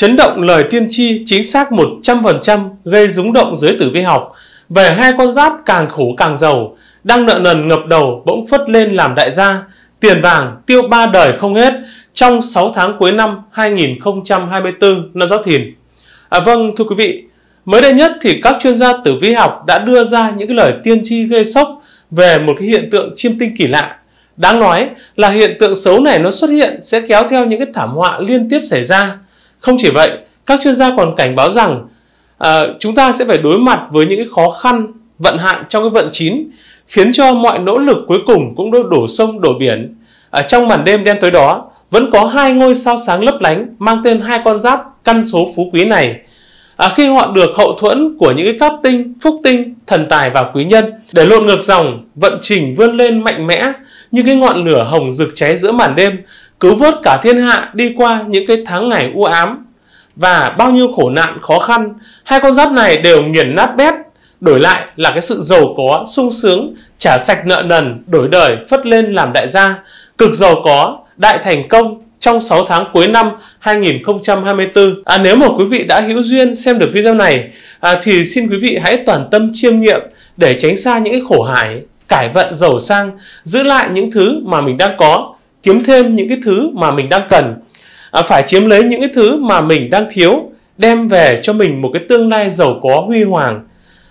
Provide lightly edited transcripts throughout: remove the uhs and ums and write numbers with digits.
Chấn động lời tiên tri chính xác 100% gây rúng động giới tử vi học về hai con giáp càng khổ càng giàu, đang nợ nần ngập đầu bỗng phất lên làm đại gia, tiền vàng tiêu ba đời không hết trong 6 tháng cuối năm 2024 năm Giáp Thìn. Vâng, thưa quý vị, mới đây nhất thì các chuyên gia tử vi học đã đưa ra những cái lời tiên tri gây sốc về một cái hiện tượng chiêm tinh kỳ lạ. Đáng nói là hiện tượng xấu này nó xuất hiện sẽ kéo theo những cái thảm họa liên tiếp xảy ra. Không chỉ vậy, các chuyên gia còn cảnh báo rằng chúng ta sẽ phải đối mặt với những cái khó khăn, vận hạn trong cái vận chín, khiến cho mọi nỗ lực cuối cùng cũng đổ sông đổ biển. Trong màn đêm đen tối đó, vẫn có hai ngôi sao sáng lấp lánh mang tên hai con giáp căn số phú quý này. Khi họ được hậu thuẫn của những cái cát tinh, phúc tinh, thần tài và quý nhân để lội ngược dòng, vận trình vươn lên mạnh mẽ như cái ngọn lửa hồng rực cháy giữa màn đêm, cứu vớt cả thiên hạ đi qua những cái tháng ngày u ám và bao nhiêu khổ nạn khó khăn. Hai con giáp này đều nghiền nát bét, đổi lại là cái sự giàu có, sung sướng, trả sạch nợ nần, đổi đời, phất lên làm đại gia, cực giàu có, đại thành công trong 6 tháng cuối năm 2024. Nếu mà quý vị đã hữu duyên xem được video này thì xin quý vị hãy toàn tâm chiêm nghiệm để tránh xa những cái khổ hải, cải vận giàu sang, giữ lại những thứ mà mình đang có, kiếm thêm những cái thứ mà mình đang cần, phải chiếm lấy những cái thứ mà mình đang thiếu, đem về cho mình một cái tương lai giàu có huy hoàng.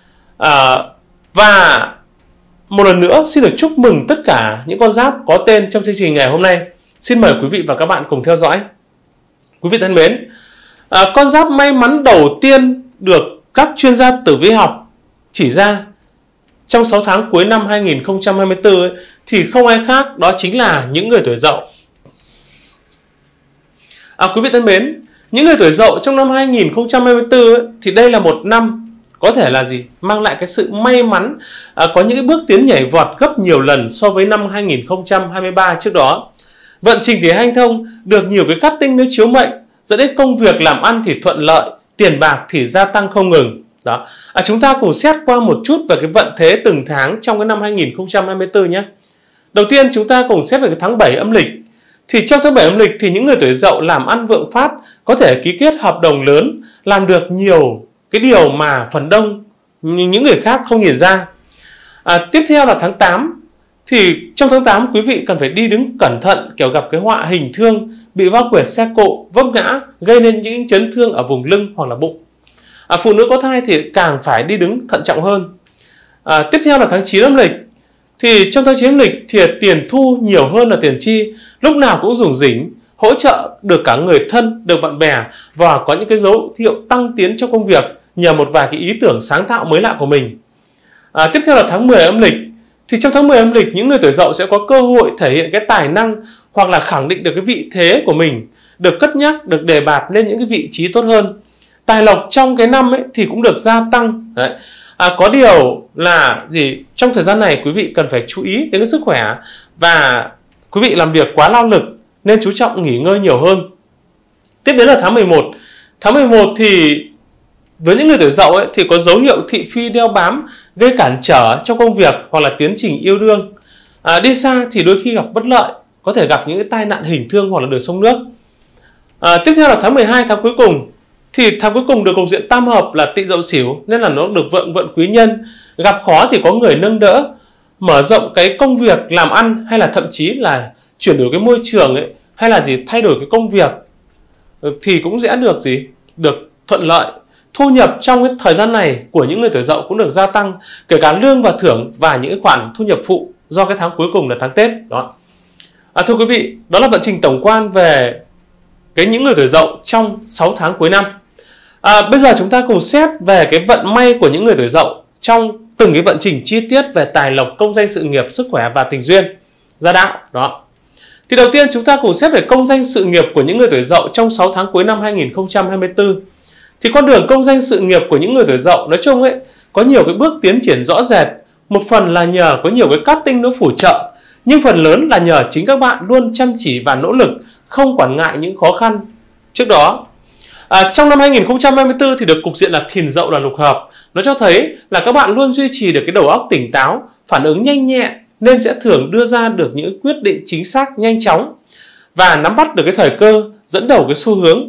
Và một lần nữa xin được chúc mừng tất cả những con giáp có tên trong chương trình ngày hôm nay. Xin mời quý vị và các bạn cùng theo dõi. Quý vị thân mến, con giáp may mắn đầu tiên được các chuyên gia tử vi học chỉ ra trong 6 tháng cuối năm 2024 thì không ai khác, đó chính là những người tuổi Dậu. Quý vị thân mến, những người tuổi Dậu trong năm 2024 thì đây là một năm có thể là gì? Mang lại cái sự may mắn, có những cái bước tiến nhảy vọt gấp nhiều lần so với năm 2023 trước đó. Vận trình thì hanh thông, được nhiều cái cát tinh nếu chiếu mệnh, dẫn đến công việc làm ăn thì thuận lợi, tiền bạc thì gia tăng không ngừng. Đó. Chúng ta cùng xét qua một chút về cái vận thế từng tháng trong cái năm 2024 nhé. Đầu tiên chúng ta cùng xét về cái tháng 7 âm lịch. Thì trong tháng 7 âm lịch thì những người tuổi Dậu làm ăn vượng phát, có thể ký kết hợp đồng lớn, làm được nhiều cái điều mà phần đông những người khác không nhìn ra. Tiếp theo là tháng 8. Thì trong tháng 8 quý vị cần phải đi đứng cẩn thận, kiểu gặp cái họa hình thương, bị va quẹt xe cộ, vấp ngã, gây nên những chấn thương ở vùng lưng hoặc là bụng. Phụ nữ có thai thì càng phải đi đứng thận trọng hơn. Tiếp theo là tháng 9 âm lịch. Thì trong tháng 9 âm lịch thì tiền thu nhiều hơn là tiền chi, lúc nào cũng rủng rỉnh, hỗ trợ được cả người thân, được bạn bè và có những cái dấu hiệu tăng tiến trong công việc nhờ một vài cái ý tưởng sáng tạo mới lạ của mình. Tiếp theo là tháng 10 âm lịch. Thì trong tháng 10 âm lịch, những người tuổi Dậu sẽ có cơ hội thể hiện cái tài năng hoặc là khẳng định được cái vị thế của mình, được cất nhắc, được đề bạt lên những cái vị trí tốt hơn. Tài lộc trong cái năm ấy thì cũng được gia tăng. Đấy. Có điều là gì? Trong thời gian này quý vị cần phải chú ý đến cái sức khỏe và quý vị làm việc quá lao lực nên chú trọng nghỉ ngơi nhiều hơn. Tiếp đến là tháng 11. Tháng 11 thì với những người tuổi Dậu ấy, thì có dấu hiệu thị phi đeo bám, gây cản trở trong công việc hoặc là tiến trình yêu đương. Đi xa thì đôi khi gặp bất lợi, có thể gặp những cái tai nạn hình thương hoặc là đường sông nước. Tiếp theo là tháng 12, tháng cuối cùng. Thì tháng cuối cùng được cục diện tam hợp là Tỵ Dậu Sửu, nên là nó được vận quý nhân. Gặp khó thì có người nâng đỡ, mở rộng cái công việc làm ăn, hay là thậm chí là chuyển đổi cái môi trường ấy, hay là thay đổi cái công việc thì cũng sẽ được được thuận lợi. Thu nhập trong cái thời gian này của những người tuổi Dậu cũng được gia tăng, kể cả lương và thưởng và những khoản thu nhập phụ do cái tháng cuối cùng là tháng Tết đó. Thưa quý vị, đó là vận trình tổng quan về những người tuổi Dậu trong 6 tháng cuối năm. Bây giờ chúng ta cùng xét về cái vận may của những người tuổi Dậu trong từng cái vận trình chi tiết về tài lộc, công danh sự nghiệp, sức khỏe và tình duyên, gia đạo đó. Thì đầu tiên chúng ta cùng xét về công danh sự nghiệp của những người tuổi Dậu trong 6 tháng cuối năm 2024. Thì con đường công danh sự nghiệp của những người tuổi Dậu nói chung ấy có nhiều cái bước tiến triển rõ rệt. Một phần là nhờ có nhiều cái cát tinh nó phù trợ, nhưng phần lớn là nhờ chính các bạn luôn chăm chỉ và nỗ lực, không quản ngại những khó khăn trước đó. Trong năm 2024 thì được cục diện là Thìn Dậu là lục hợp. Nó cho thấy là các bạn luôn duy trì được cái đầu óc tỉnh táo, phản ứng nhanh nhẹ, nên sẽ thường đưa ra được những quyết định chính xác nhanh chóng và nắm bắt được cái thời cơ, dẫn đầu cái xu hướng.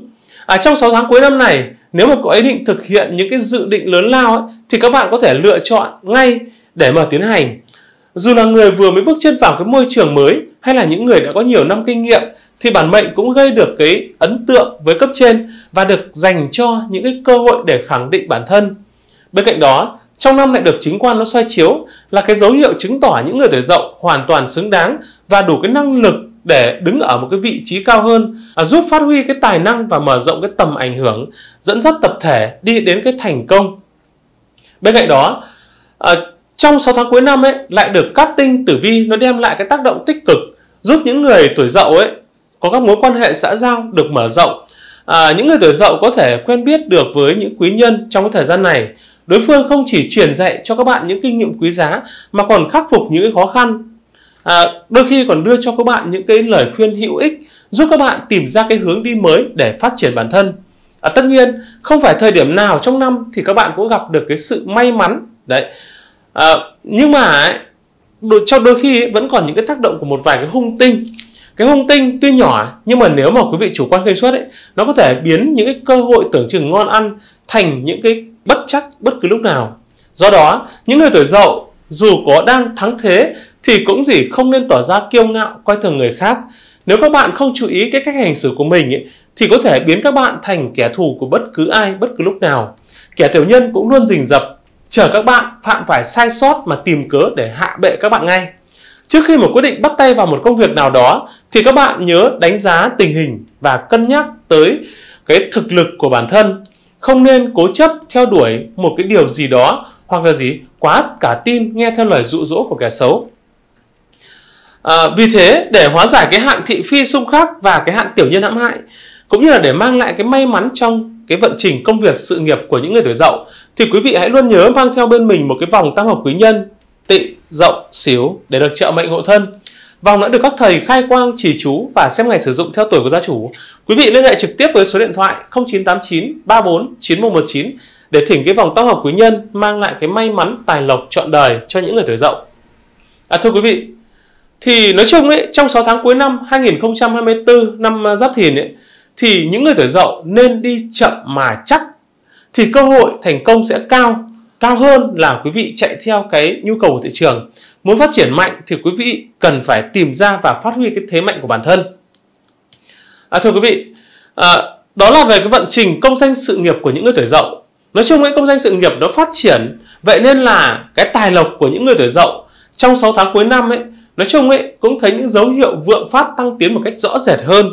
Trong 6 tháng cuối năm này, nếu mà có ý định thực hiện những cái dự định lớn lao ấy, thì các bạn có thể lựa chọn ngay để mà tiến hành. Dù là người vừa mới bước chân vào cái môi trường mới hay là những người đã có nhiều năm kinh nghiệm, thì bản mệnh cũng gây được cái ấn tượng với cấp trên và được dành cho những cái cơ hội để khẳng định bản thân. Bên cạnh đó, trong năm lại được chính quan nó soi chiếu là cái dấu hiệu chứng tỏ những người tuổi Dậu hoàn toàn xứng đáng và đủ cái năng lực để đứng ở một cái vị trí cao hơn, giúp phát huy cái tài năng và mở rộng cái tầm ảnh hưởng, dẫn dắt tập thể đi đến cái thành công. Bên cạnh đó, trong 6 tháng cuối năm ấy lại được cát tinh tử vi nó đem lại cái tác động tích cực, giúp những người tuổi Dậu ấy có các mối quan hệ xã giao được mở rộng. Những người tuổi Dậu có thể quen biết được với những quý nhân trong cái thời gian này. Đối phương không chỉ truyền dạy cho các bạn những kinh nghiệm quý giá mà còn khắc phục những cái khó khăn. Đôi khi còn đưa cho các bạn những cái lời khuyên hữu ích, giúp các bạn tìm ra cái hướng đi mới để phát triển bản thân. Tất nhiên, không phải thời điểm nào trong năm thì các bạn cũng gặp được cái sự may mắn. Đấy. Nhưng mà trong đôi khi vẫn còn những cái tác động của một vài cái hung tinh. Cái hung tinh tuy nhỏ nhưng mà nếu mà quý vị chủ quan khinh suất ấy, nó có thể biến những cái cơ hội tưởng chừng ngon ăn thành những cái bất chắc bất cứ lúc nào. Do đó, những người tuổi Dậu dù có đang thắng thế thì cũng không nên tỏ ra kiêu ngạo coi thường người khác. Nếu các bạn không chú ý cái cách hành xử của mình ấy, thì có thể biến các bạn thành kẻ thù của bất cứ ai bất cứ lúc nào. Kẻ tiểu nhân cũng luôn rình rập chờ các bạn phạm phải sai sót mà tìm cớ để hạ bệ các bạn ngay. Trước khi mà quyết định bắt tay vào một công việc nào đó thì các bạn nhớ đánh giá tình hình và cân nhắc tới cái thực lực của bản thân. Không nên cố chấp theo đuổi một cái điều gì đó hoặc là quá cả tin nghe theo lời dụ dỗ của kẻ xấu. Vì thế để hóa giải cái hạn thị phi xung khắc và cái hạn tiểu nhân hãm hại, cũng như là để mang lại cái may mắn trong cái vận trình công việc sự nghiệp của những người tuổi Dậu, thì quý vị hãy luôn nhớ mang theo bên mình một cái vòng tam hợp quý nhân Tỵ, Dậu, Sửu để được trợ mệnh hộ thân. Vòng đã được các thầy khai quang chỉ chú và xem ngày sử dụng theo tuổi của gia chủ. Quý vị liên hệ trực tiếp với số điện thoại 0989 34 9119 để thỉnh cái vòng tam hợp quý nhân mang lại cái may mắn tài lộc trọn đời cho những người tuổi Dậu. Thưa quý vị, thì nói chung ấy, trong 6 tháng cuối năm 2024 năm Giáp Thìn ấy, thì những người tuổi Dậu nên đi chậm mà chắc, thì cơ hội thành công sẽ cao hơn là quý vị chạy theo cái nhu cầu của thị trường. Muốn phát triển mạnh thì quý vị cần phải tìm ra và phát huy cái thế mạnh của bản thân. Thưa quý vị, đó là về cái vận trình công danh sự nghiệp của những người tuổi Dậu. Nói chung ấy, công danh sự nghiệp nó phát triển, vậy nên là cái tài lộc của những người tuổi Dậu trong 6 tháng cuối năm ấy, nói chung ấy cũng thấy những dấu hiệu vượng phát tăng tiến một cách rõ rệt hơn.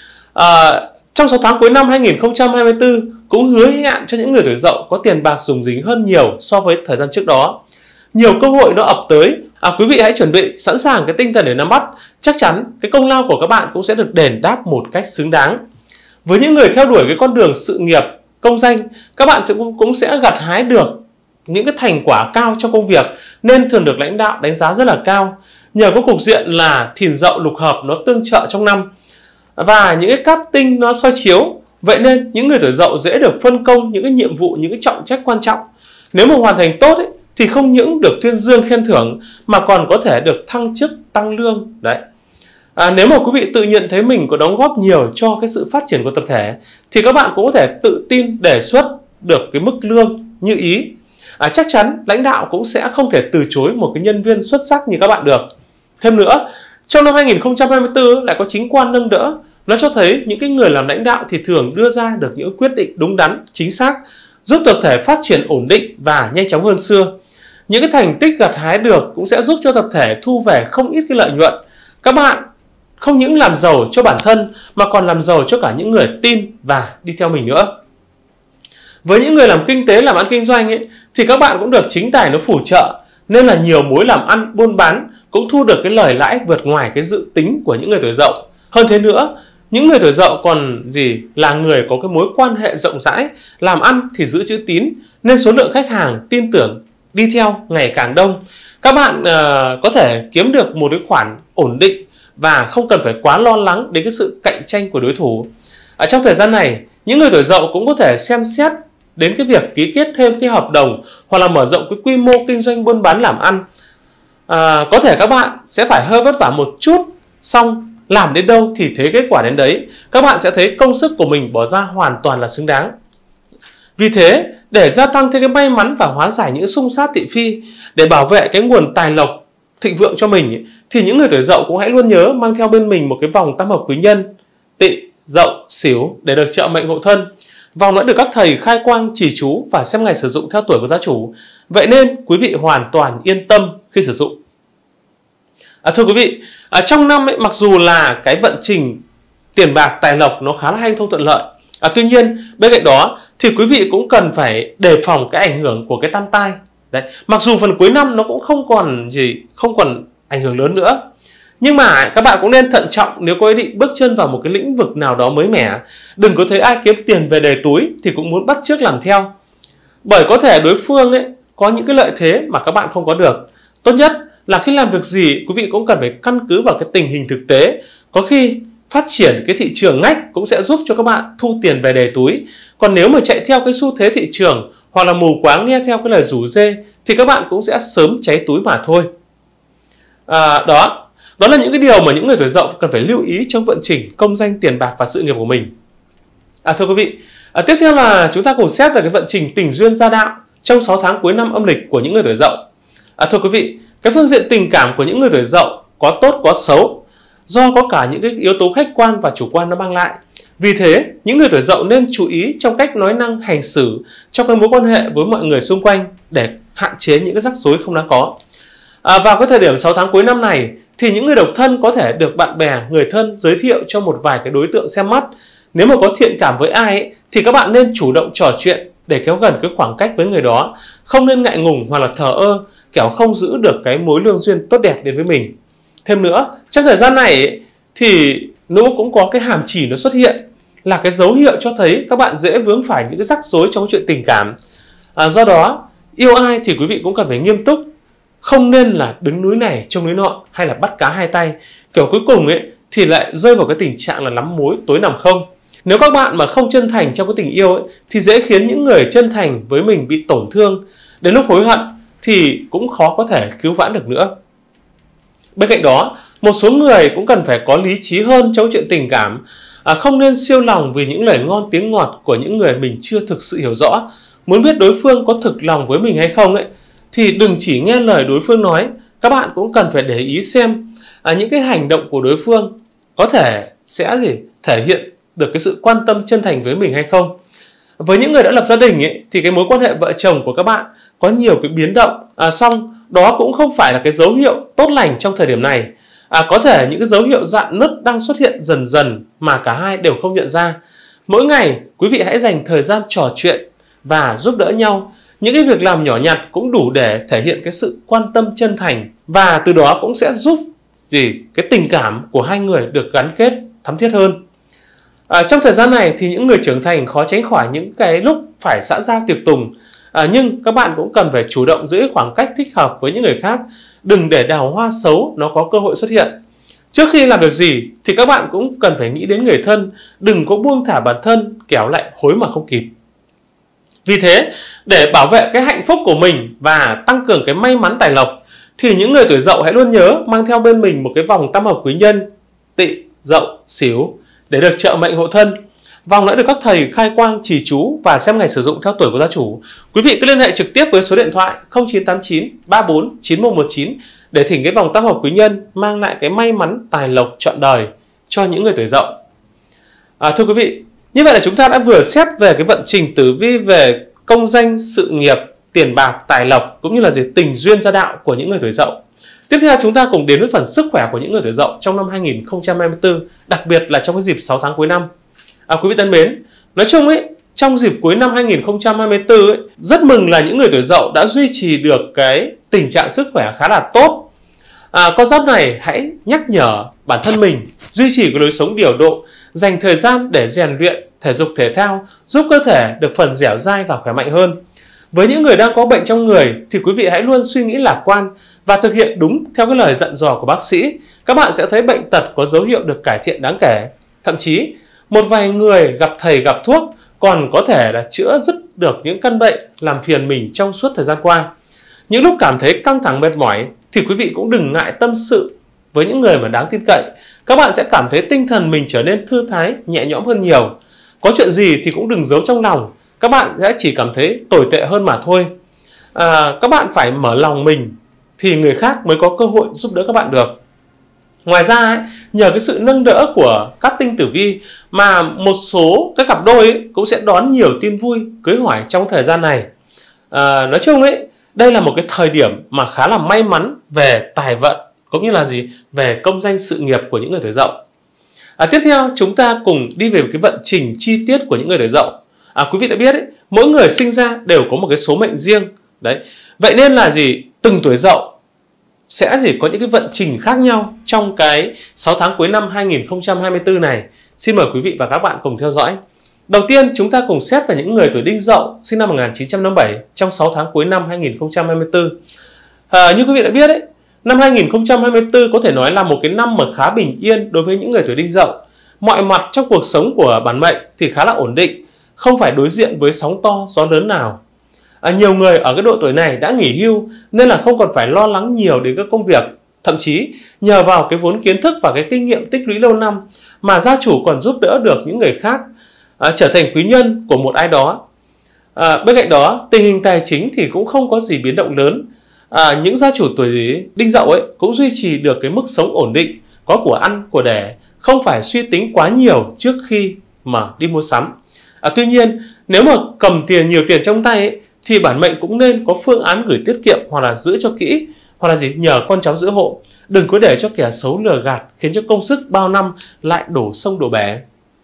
Trong 6 tháng cuối năm 2024 cũng hứa hẹn cho những người tuổi Dậu có tiền bạc rủng rỉnh hơn nhiều so với thời gian trước đó. Nhiều cơ hội nó ập tới. Quý vị hãy chuẩn bị sẵn sàng cái tinh thần để nắm bắt. Chắc chắn cái công lao của các bạn cũng sẽ được đền đáp một cách xứng đáng. Với những người theo đuổi cái con đường sự nghiệp công danh, các bạn cũng sẽ gặt hái được những cái thành quả cao trong công việc, nên thường được lãnh đạo đánh giá rất là cao. Nhờ có cục diện là Thìn Dậu lục hợp nó tương trợ trong năm và những cái cát tinh nó soi chiếu, vậy nên những người tuổi Dậu dễ được phân công những cái nhiệm vụ, những cái trọng trách quan trọng. Nếu mà hoàn thành tốt ấy, thì không những được tuyên dương khen thưởng mà còn có thể được thăng chức tăng lương. Đấy. Nếu mà quý vị tự nhận thấy mình có đóng góp nhiều cho cái sự phát triển của tập thể thì các bạn cũng có thể tự tin đề xuất được cái mức lương như ý. Chắc chắn lãnh đạo cũng sẽ không thể từ chối một cái nhân viên xuất sắc như các bạn được. Thêm nữa, trong năm 2024 lại có chính quan nâng đỡ. Nó cho thấy những cái người làm lãnh đạo thì thường đưa ra được những quyết định đúng đắn, chính xác, giúp tập thể phát triển ổn định và nhanh chóng hơn xưa. Những cái thành tích gặt hái được cũng sẽ giúp cho tập thể thu về không ít cái lợi nhuận. Các bạn không những làm giàu cho bản thân mà còn làm giàu cho cả những người tin và đi theo mình nữa. Với những người làm kinh tế, làm ăn kinh doanh ấy, thì các bạn cũng được chính tài nó phù trợ, nên là nhiều mối làm ăn buôn bán cũng thu được cái lời lãi vượt ngoài cái dự tính của những người tuổi Dậu. Hơn thế nữa, những người tuổi Dậu còn là người có cái mối quan hệ rộng rãi, làm ăn thì giữ chữ tín, nên số lượng khách hàng tin tưởng đi theo ngày càng đông. Các bạn có thể kiếm được một cái khoản ổn định và không cần phải quá lo lắng đến cái sự cạnh tranh của đối thủ. Trong thời gian này, những người tuổi Dậu cũng có thể xem xét đến cái việc ký kết thêm cái hợp đồng hoặc là mở rộng cái quy mô kinh doanh buôn bán làm ăn. Có thể các bạn sẽ phải hơi vất vả một chút, xong làm đến đâu thì thấy kết quả đến đấy. Các bạn sẽ thấy công sức của mình bỏ ra hoàn toàn là xứng đáng. Vì thế, để gia tăng thêm cái may mắn và hóa giải những xung sát thị phi, để bảo vệ cái nguồn tài lộc thịnh vượng cho mình, thì những người tuổi Dậu cũng hãy luôn nhớ mang theo bên mình một cái vòng tam hợp quý nhân Tỵ, Dậu, Sửu để được trợ mệnh hộ thân. Vòng đã được các thầy khai quang chỉ chú và xem ngày sử dụng theo tuổi của gia chủ. Vậy nên quý vị hoàn toàn yên tâm khi sử dụng. Thưa quý vị, trong năm ấy, mặc dù là cái vận trình tiền bạc tài lộc nó khá là hanh thông thuận lợi, tuy nhiên bên cạnh đó thì quý vị cũng cần phải đề phòng cái ảnh hưởng của cái tam tai. Đấy, mặc dù phần cuối năm nó cũng không còn ảnh hưởng lớn nữa, nhưng mà các bạn cũng nên thận trọng nếu có ý định bước chân vào một cái lĩnh vực nào đó mới mẻ. Đừng có thấy ai kiếm tiền về đầy túi thì cũng muốn bắt chước làm theo, bởi có thể đối phương ấy có những cái lợi thế mà các bạn không có được. Tốt nhất là khi làm việc gì quý vị cũng cần phải căn cứ vào cái tình hình thực tế. Có khi phát triển cái thị trường ngách cũng sẽ giúp cho các bạn thu tiền về đầy túi. Còn nếu mà chạy theo cái xu thế thị trường hoặc là mù quáng nghe theo cái lời rủ rê thì các bạn cũng sẽ sớm cháy túi mà thôi. Đó là những cái điều mà những người tuổi Dậu cần phải lưu ý trong vận trình công danh, tiền bạc và sự nghiệp của mình. Thưa quý vị, tiếp theo là chúng ta cùng xét về cái vận trình tình duyên gia đạo trong 6 tháng cuối năm âm lịch của những người tuổi Dậu. Thưa quý vị, cái phương diện tình cảm của những người tuổi Dậu có tốt có xấu, do có cả những cái yếu tố khách quan và chủ quan nó mang lại. Vì thế, những người tuổi Dậu nên chú ý trong cách nói năng hành xử trong cái mối quan hệ với mọi người xung quanh để hạn chế những cái rắc rối không đáng có. Vào cái thời điểm 6 tháng cuối năm này thì những người độc thân có thể được bạn bè, người thân giới thiệu cho một vài cái đối tượng xem mắt. Nếu mà có thiện cảm với ai ấy, thì các bạn nên chủ động trò chuyện để kéo gần cái khoảng cách với người đó. Không nên ngại ngùng hoặc là thờ ơ, kẻo không giữ được cái mối lương duyên tốt đẹp đến với mình. Thêm nữa, trong thời gian này ấy, thì nó cũng có cái hàm chỉ nó xuất hiện, là cái dấu hiệu cho thấy các bạn dễ vướng phải những cái rắc rối trong chuyện tình cảm. Do đó, yêu ai thì quý vị cũng cần phải nghiêm túc, không nên là đứng núi này trông núi nọ hay là bắt cá hai tay, kiểu cuối cùng ấy thì lại rơi vào cái tình trạng là lắm mối tối nằm không. Nếu các bạn mà không chân thành trong cái tình yêu ấy, thì dễ khiến những người chân thành với mình bị tổn thương. Đến lúc hối hận thì cũng khó có thể cứu vãn được nữa. Bên cạnh đó, một số người cũng cần phải có lý trí hơn trong chuyện tình cảm. Không nên siêu lòng vì những lời ngon tiếng ngọt của những người mình chưa thực sự hiểu rõ. Muốn biết đối phương có thực lòng với mình hay không ấy, thì đừng chỉ nghe lời đối phương nói. Các bạn cũng cần phải để ý xem những cái hành động của đối phương có thể sẽ thể hiện được cái sự quan tâm chân thành với mình hay không. Với những người đã lập gia đình ấy, thì cái mối quan hệ vợ chồng của các bạn có nhiều cái biến động, song đó cũng không phải là cái dấu hiệu tốt lành trong thời điểm này. Có thể những cái dấu hiệu rạn nứt đang xuất hiện dần dần mà cả hai đều không nhận ra. Mỗi ngày quý vị hãy dành thời gian trò chuyện và giúp đỡ nhau. Những cái việc làm nhỏ nhặt cũng đủ để thể hiện cái sự quan tâm chân thành, và từ đó cũng sẽ giúp cái tình cảm của hai người được gắn kết thắm thiết hơn. Trong thời gian này thì những người trưởng thành khó tránh khỏi những cái lúc phải xã giao tiệc tùng, nhưng các bạn cũng cần phải chủ động giữ khoảng cách thích hợp với những người khác. Đừng để đào hoa xấu nó có cơ hội xuất hiện. Trước khi làm việc gì thì các bạn cũng cần phải nghĩ đến người thân. Đừng có buông thả bản thân, kẻo lại hối mà không kịp. Vì thế, để bảo vệ cái hạnh phúc của mình và tăng cường cái may mắn tài lộc, thì những người tuổi Dậu hãy luôn nhớ mang theo bên mình một cái vòng tam hợp quý nhân Tỵ, Dậu, Sửu để được trợ mệnh hộ thân. Vòng đã được các thầy khai quang chỉ chú và xem ngày sử dụng theo tuổi của gia chủ. Quý vị cứ liên hệ trực tiếp với số điện thoại 0989 34 9119 để thỉnh cái vòng tam hợp quý nhân mang lại cái may mắn tài lộc trọn đời cho những người tuổi Dậu. Thưa quý vị, như vậy là chúng ta đã vừa xét về cái vận trình tử vi về công danh, sự nghiệp, tiền bạc, tài lộc cũng như là tình duyên gia đạo của những người tuổi Dậu. Tiếp theo chúng ta cùng đến với phần sức khỏe của những người tuổi Dậu trong năm 2024, đặc biệt là trong cái dịp 6 tháng cuối năm. Quý vị thân mến, nói chung ấy, trong dịp cuối năm 2024 ấy, rất mừng là những người tuổi Dậu đã duy trì được cái tình trạng sức khỏe khá là tốt. Con giáp này hãy nhắc nhở bản thân mình duy trì cái lối sống điều độ, dành thời gian để rèn luyện thể dục thể thao, giúp cơ thể được phần dẻo dai và khỏe mạnh hơn. Với những người đang có bệnh trong người thì quý vị hãy luôn suy nghĩ lạc quan và thực hiện đúng theo cái lời dặn dò của bác sĩ. Các bạn sẽ thấy bệnh tật có dấu hiệu được cải thiện đáng kể. Thậm chí một vài người gặp thầy gặp thuốc còn có thể là chữa dứt được những căn bệnh làm phiền mình trong suốt thời gian qua. Những lúc cảm thấy căng thẳng mệt mỏi thì quý vị cũng đừng ngại tâm sự với những người mà đáng tin cậy, các bạn sẽ cảm thấy tinh thần mình trở nên thư thái, nhẹ nhõm hơn nhiều. Có chuyện gì thì cũng đừng giấu trong lòng, các bạn sẽ chỉ cảm thấy tồi tệ hơn mà thôi. Các bạn phải mở lòng mình thì người khác mới có cơ hội giúp đỡ các bạn được. Ngoài ra ấy, nhờ cái sự nâng đỡ của các tinh tử vi mà một số các cặp đôi ấy cũng sẽ đón nhiều tin vui cưới hỏi trong thời gian này. Nói chung ấy, đây là một cái thời điểm mà khá là may mắn về tài vận cũng như là về công danh sự nghiệp của những người tuổi Dậu. Tiếp theo chúng ta cùng đi về cái vận trình chi tiết của những người tuổi Dậu. Quý vị đã biết ấy, mỗi người sinh ra đều có một cái số mệnh riêng. Đấy. Vậy nên là từng tuổi Dậu sẽ có những cái vận trình khác nhau trong cái 6 tháng cuối năm 2024 này. Xin mời quý vị và các bạn cùng theo dõi. Đầu tiên chúng ta cùng xét về những người tuổi Đinh Dậu sinh năm 1957 trong 6 tháng cuối năm 2024. Như quý vị đã biết đấy, năm 2024 có thể nói là một cái năm mà khá bình yên đối với những người tuổi Đinh Dậu. Mọi mặt trong cuộc sống của bản mệnh thì khá là ổn định, không phải đối diện với sóng to gió lớn nào. Nhiều người ở cái độ tuổi này đã nghỉ hưu nên là không còn phải lo lắng nhiều đến các công việc. Thậm chí nhờ vào cái vốn kiến thức và cái kinh nghiệm tích lũy lâu năm mà gia chủ còn giúp đỡ được những người khác trở thành quý nhân của một ai đó. Bên cạnh đó, tình hình tài chính thì cũng không có gì biến động lớn. Những gia chủ tuổi Đinh Dậu ấy cũng duy trì được cái mức sống ổn định, có của ăn của để, không phải suy tính quá nhiều trước khi mà đi mua sắm. Tuy nhiên, nếu mà cầm nhiều tiền trong tay ấy, thì bản mệnh cũng nên có phương án gửi tiết kiệm hoặc là giữ cho kỹ, hoặc là nhờ con cháu giữ hộ. Đừng có để cho kẻ xấu lừa gạt khiến cho công sức bao năm lại đổ sông đổ bể.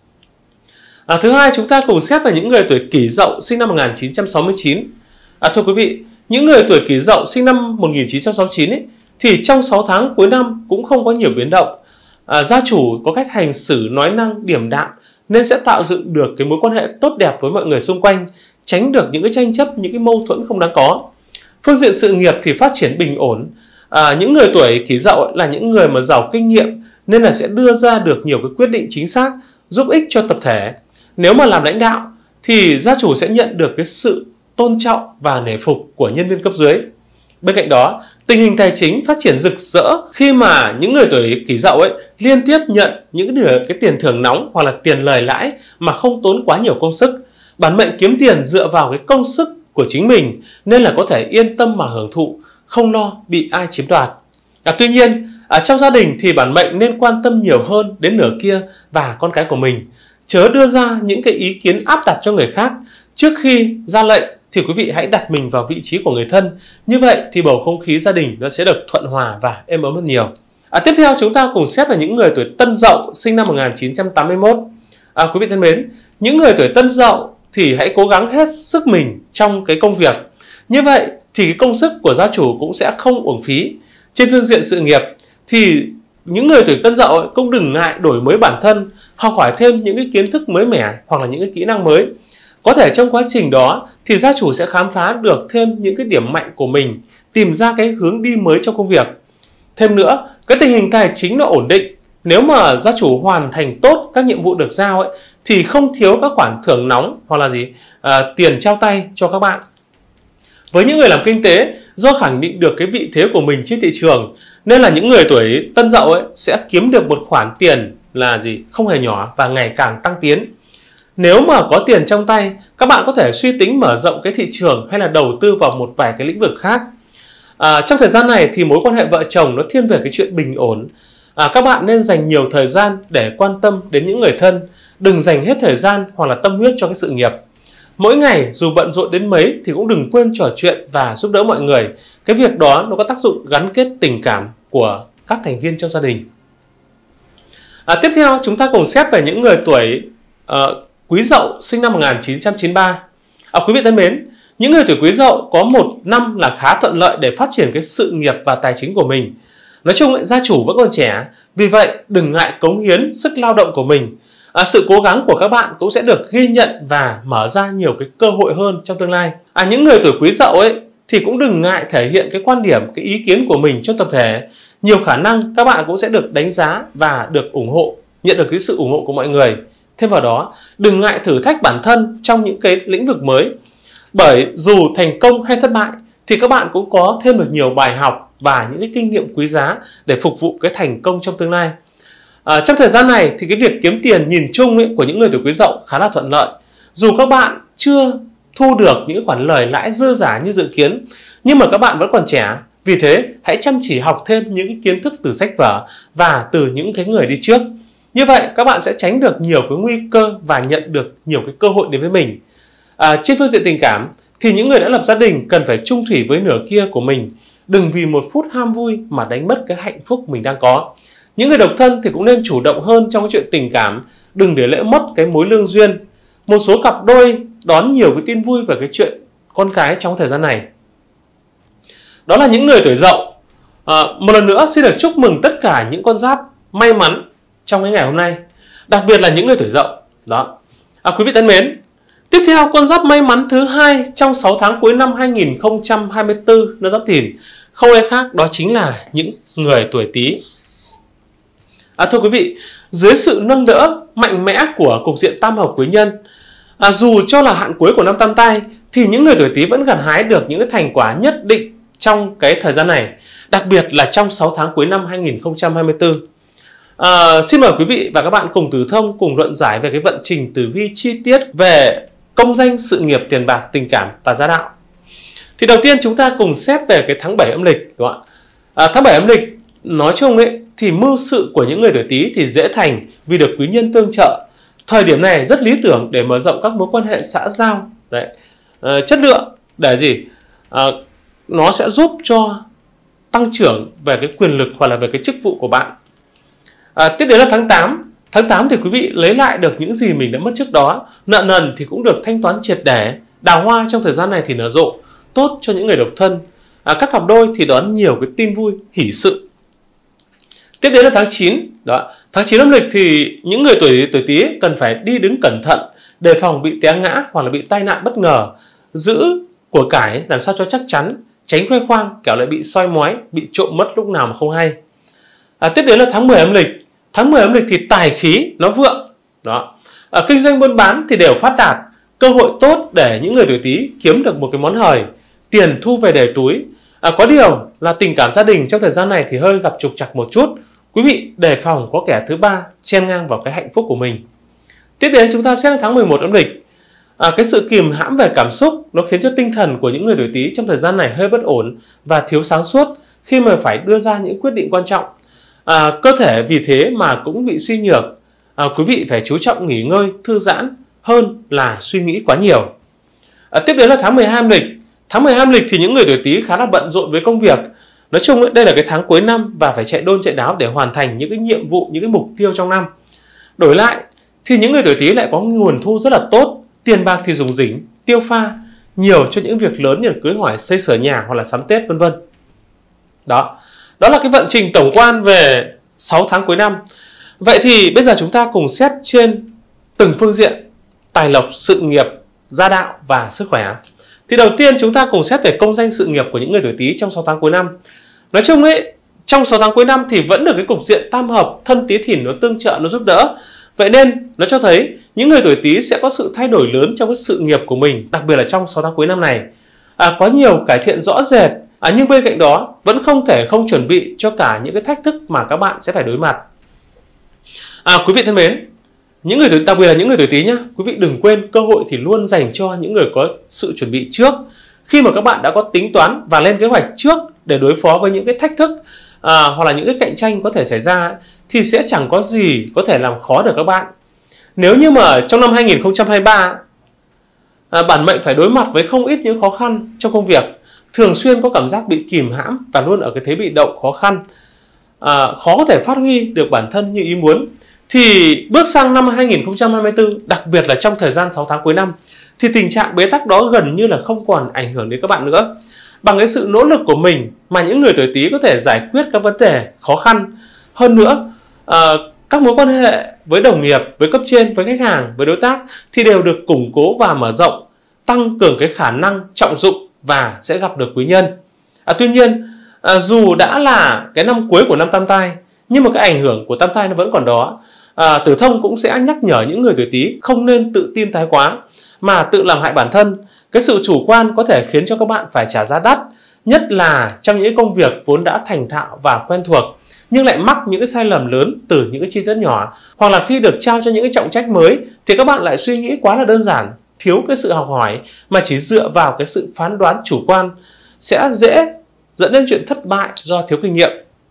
Thứ hai, chúng ta cùng xét về những người tuổi Kỷ Dậu sinh năm 1969. Thưa quý vị, những người tuổi Kỷ Dậu sinh năm 1969 ấy, thì trong 6 tháng cuối năm cũng không có nhiều biến động. Gia chủ có cách hành xử nói năng điềm đạm nên sẽ tạo dựng được cái mối quan hệ tốt đẹp với mọi người xung quanh, tránh được những cái tranh chấp, những cái mâu thuẫn không đáng có. Phương diện sự nghiệp thì phát triển bình ổn. Những người tuổi Kỷ Dậu là những người mà giàu kinh nghiệm nên là sẽ đưa ra được nhiều cái quyết định chính xác, giúp ích cho tập thể. Nếu mà làm lãnh đạo thì gia chủ sẽ nhận được cái sự tôn trọng và nể phục của nhân viên cấp dưới. Bên cạnh đó, tình hình tài chính phát triển rực rỡ khi mà những người tuổi Kỷ Dậu ấy liên tiếp nhận những cái tiền thưởng nóng hoặc là tiền lời lãi mà không tốn quá nhiều công sức. Bản mệnh kiếm tiền dựa vào cái công sức của chính mình nên là có thể yên tâm mà hưởng thụ, không lo bị ai chiếm đoạt. Tuy nhiên, trong gia đình thì bản mệnh nên quan tâm nhiều hơn đến nửa kia và con cái của mình. Chớ đưa ra những cái ý kiến áp đặt cho người khác. Trước khi ra lệnh thì quý vị hãy đặt mình vào vị trí của người thân. Như vậy thì bầu không khí gia đình nó sẽ được thuận hòa và êm ấm hơn nhiều. Tiếp theo chúng ta cùng xét về những người tuổi Tân Dậu sinh năm 1981. Quý vị thân mến, những người tuổi Tân Dậu thì hãy cố gắng hết sức mình trong cái công việc. Như vậy thì cái công sức của gia chủ cũng sẽ không uổng phí. Trên phương diện sự nghiệp thì những người tuổi Tân Dậu cũng đừng ngại đổi mới bản thân, học hỏi thêm những cái kiến thức mới mẻ hoặc là những cái kỹ năng mới. Có thể trong quá trình đó thì gia chủ sẽ khám phá được thêm những cái điểm mạnh của mình, tìm ra cái hướng đi mới trong công việc. Thêm nữa, cái tình hình tài chính nó ổn định. Nếu mà gia chủ hoàn thành tốt các nhiệm vụ được giao ấy, thì không thiếu các khoản thưởng nóng hoặc là tiền trao tay cho các bạn. Với những người làm kinh tế, do khẳng định được cái vị thế của mình trên thị trường nên là những người tuổi Tân Dậu ấy sẽ kiếm được một khoản tiền là không hề nhỏ và ngày càng tăng tiến. Nếu mà có tiền trong tay, các bạn có thể suy tính mở rộng cái thị trường hay là đầu tư vào một vài cái lĩnh vực khác. Trong thời gian này thì mối quan hệ vợ chồng nó thiên về cái chuyện bình ổn. Các bạn nên dành nhiều thời gian để quan tâm đến những người thân, đừng dành hết thời gian hoặc là tâm huyết cho cái sự nghiệp. Mỗi ngày dù bận rộn đến mấy thì cũng đừng quên trò chuyện và giúp đỡ mọi người. Cái việc đó nó có tác dụng gắn kết tình cảm của các thành viên trong gia đình. Tiếp theo chúng ta cùng xét về những người tuổi Quý Dậu sinh năm 1993. Quý vị thân mến, những người tuổi Quý Dậu có một năm là khá thuận lợi để phát triển cái sự nghiệp và tài chính của mình. Nói chung gia chủ vẫn còn trẻ, vì vậy đừng ngại cống hiến sức lao động của mình. Sự cố gắng của các bạn cũng sẽ được ghi nhận và mở ra nhiều cái cơ hội hơn trong tương lai. Những người tuổi Quý Dậu ấy thì cũng đừng ngại thể hiện cái quan điểm, cái ý kiến của mình trong tập thể. Nhiều khả năng các bạn cũng sẽ được đánh giá và được ủng hộ, nhận được cái sự ủng hộ của mọi người. Thêm vào đó, đừng ngại thử thách bản thân trong những cái lĩnh vực mới. Bởi dù thành công hay thất bại thì các bạn cũng có thêm được nhiều bài học và những cái kinh nghiệm quý giá để phục vụ cái thành công trong tương lai. Trong thời gian này thì cái việc kiếm tiền nhìn chung của những người tuổi Quý Dậu khá là thuận lợi. Dù các bạn chưa thu được những khoản lời lãi dư dả như dự kiến, nhưng mà các bạn vẫn còn trẻ. Vì thế hãy chăm chỉ học thêm những cái kiến thức từ sách vở và từ những cái người đi trước. Như vậy các bạn sẽ tránh được nhiều cái nguy cơ và nhận được nhiều cái cơ hội đến với mình. Trên phương diện tình cảm thì những người đã lập gia đình cần phải chung thủy với nửa kia của mình. Đừng vì một phút ham vui mà đánh mất cái hạnh phúc mình đang có. Những người độc thân thì cũng nên chủ động hơn trong cái chuyện tình cảm. Đừng để lỡ mất cái mối lương duyên. Một số cặp đôi đón nhiều cái tin vui về cái chuyện con cái trong thời gian này. Đó là những người tuổi Dậu. Một lần nữa xin được chúc mừng tất cả những con giáp may mắn trong cái ngày hôm nay, đặc biệt là những người tuổi Dậu. Đó. Quý vị thân mến, tiếp theo con giáp may mắn thứ hai trong 6 tháng cuối năm 2024 năm Giáp Thìn không ai khác đó chính là những người tuổi Tý. Thưa quý vị, dưới sự nâng đỡ mạnh mẽ của cục diện tam hợp quý nhân, dù cho là hạn cuối của năm Tam Tai thì những người tuổi Tý vẫn gặt hái được những cái thành quả nhất định trong cái thời gian này, đặc biệt là trong 6 tháng cuối năm 2024. Xin mời quý vị và các bạn cùng Tử Thông cùng luận giải về cái vận trình tử vi chi tiết về công danh, sự nghiệp, tiền bạc, tình cảm và gia đạo. Thì đầu tiên chúng ta cùng xét về cái tháng 7 âm lịch, đúng không ạ? Tháng 7 âm lịch nói chung thì mưu sự của những người tuổi Tý thì dễ thành vì được quý nhân tương trợ. Thời điểm này rất lý tưởng để mở rộng các mối quan hệ xã giao. Đấy. Chất lượng để gì? Nó sẽ giúp cho tăng trưởng về cái quyền lực hoặc là về cái chức vụ của bạn. Tiếp đến là tháng 8. Tháng 8 thì quý vị lấy lại được những gì mình đã mất trước đó. Nợ nần thì cũng được thanh toán triệt để. Đào hoa trong thời gian này thì nở rộ, tốt cho những người độc thân. Các cặp đôi thì đón nhiều cái tin vui, hỷ sự. Tiếp đến là tháng 9. Đó. Tháng 9 âm lịch thì những người tuổi Tý cần phải đi đứng cẩn thận, đề phòng bị té ngã hoặc là bị tai nạn bất ngờ. Giữ của cải làm sao cho chắc chắn, tránh khoe khoang kẻo lại bị soi mói, bị trộm mất lúc nào mà không hay. Tiếp đến là tháng 10 âm lịch. Tháng 10 âm lịch thì tài khí nó vượng. Đó. Kinh doanh buôn bán thì đều phát đạt, cơ hội tốt để những người tuổi Tý kiếm được một cái món hời, tiền thu về để túi. Có điều là tình cảm gia đình trong thời gian này thì hơi gặp trục trặc một chút. Quý vị đề phòng có kẻ thứ ba chen ngang vào cái hạnh phúc của mình. Tiếp đến chúng ta xét tháng 11 âm lịch. Cái sự kìm hãm về cảm xúc nó khiến cho tinh thần của những người tuổi Tý trong thời gian này hơi bất ổn và thiếu sáng suốt khi mà phải đưa ra những quyết định quan trọng. Cơ thể vì thế mà cũng bị suy nhược. Quý vị phải chú trọng nghỉ ngơi, thư giãn hơn là suy nghĩ quá nhiều. Tiếp đến là tháng 12 âm lịch. Tháng 12 âm lịch thì những người tuổi Tý khá là bận rộn với công việc. Nói chung đây là cái tháng cuối năm và phải chạy đôn chạy đáo để hoàn thành những cái nhiệm vụ, những cái mục tiêu trong năm. Đổi lại thì những người tuổi Tý lại có nguồn thu rất là tốt, tiền bạc thì dùng rỉnh, tiêu pha nhiều cho những việc lớn như là cưới hỏi, xây sửa nhà hoặc là sắm Tết vân vân. Đó là cái vận trình tổng quan về 6 tháng cuối năm. Vậy thì bây giờ chúng ta cùng xét trên từng phương diện: tài lộc, sự nghiệp, gia đạo và sức khỏe. Thì đầu tiên chúng ta cùng xét về công danh, sự nghiệp của những người tuổi Tý trong 6 tháng cuối năm. Nói chung trong 6 tháng cuối năm thì vẫn được cái cục diện tam hợp Thân Tý Thìn nó tương trợ, nó giúp đỡ. Vậy nên nó cho thấy những người tuổi Tý sẽ có sự thay đổi lớn trong cái sự nghiệp của mình, đặc biệt là trong 6 tháng cuối năm này. Có nhiều cải thiện rõ rệt, nhưng bên cạnh đó vẫn không thể không chuẩn bị cho cả những cái thách thức mà các bạn sẽ phải đối mặt. Quý vị thân mến, đặc biệt là những người tuổi Tý nhá, quý vị đừng quên cơ hội thì luôn dành cho những người có sự chuẩn bị trước. Khi mà các bạn đã có tính toán và lên kế hoạch trước để đối phó với những cái thách thức hoặc là những cái cạnh tranh có thể xảy ra thì sẽ chẳng có gì có thể làm khó được các bạn. Nếu như mà trong năm 2023 bản mệnh phải đối mặt với không ít những khó khăn trong công việc, thường xuyên có cảm giác bị kìm hãm và luôn ở cái thế bị động, khó khăn, khó có thể phát huy được bản thân như ý muốn, thì bước sang năm 2024, đặc biệt là trong thời gian 6 tháng cuối năm, thì tình trạng bế tắc đó gần như là không còn ảnh hưởng đến các bạn nữa. Bằng cái sự nỗ lực của mình mà những người tuổi Tý có thể giải quyết các vấn đề khó khăn. Hơn nữa, các mối quan hệ với đồng nghiệp, với cấp trên, với khách hàng, với đối tác thì đều được củng cố và mở rộng, tăng cường cái khả năng trọng dụng và sẽ gặp được quý nhân. Tuy nhiên, dù đã là cái năm cuối của năm Tam Tai, nhưng mà cái ảnh hưởng của Tam Tai nó vẫn còn đó. Tử Thông cũng sẽ nhắc nhở những người tuổi Tý không nên tự tin thái quá mà tự làm hại bản thân. Cái sự chủ quan có thể khiến cho các bạn phải trả giá đắt nhất là trong những công việc vốn đã thành thạo và quen thuộc, nhưng lại mắc những cái sai lầm lớn từ những cái chi tiết nhỏ, hoặc là khi được trao cho những cái trọng trách mới thì các bạn lại suy nghĩ quá là đơn giản, thiếu cái sự học hỏi mà chỉ dựa vào cái sự phán đoán chủ quan, sẽ dễ dẫn đến chuyện thất bại do thiếu kinh nghiệm.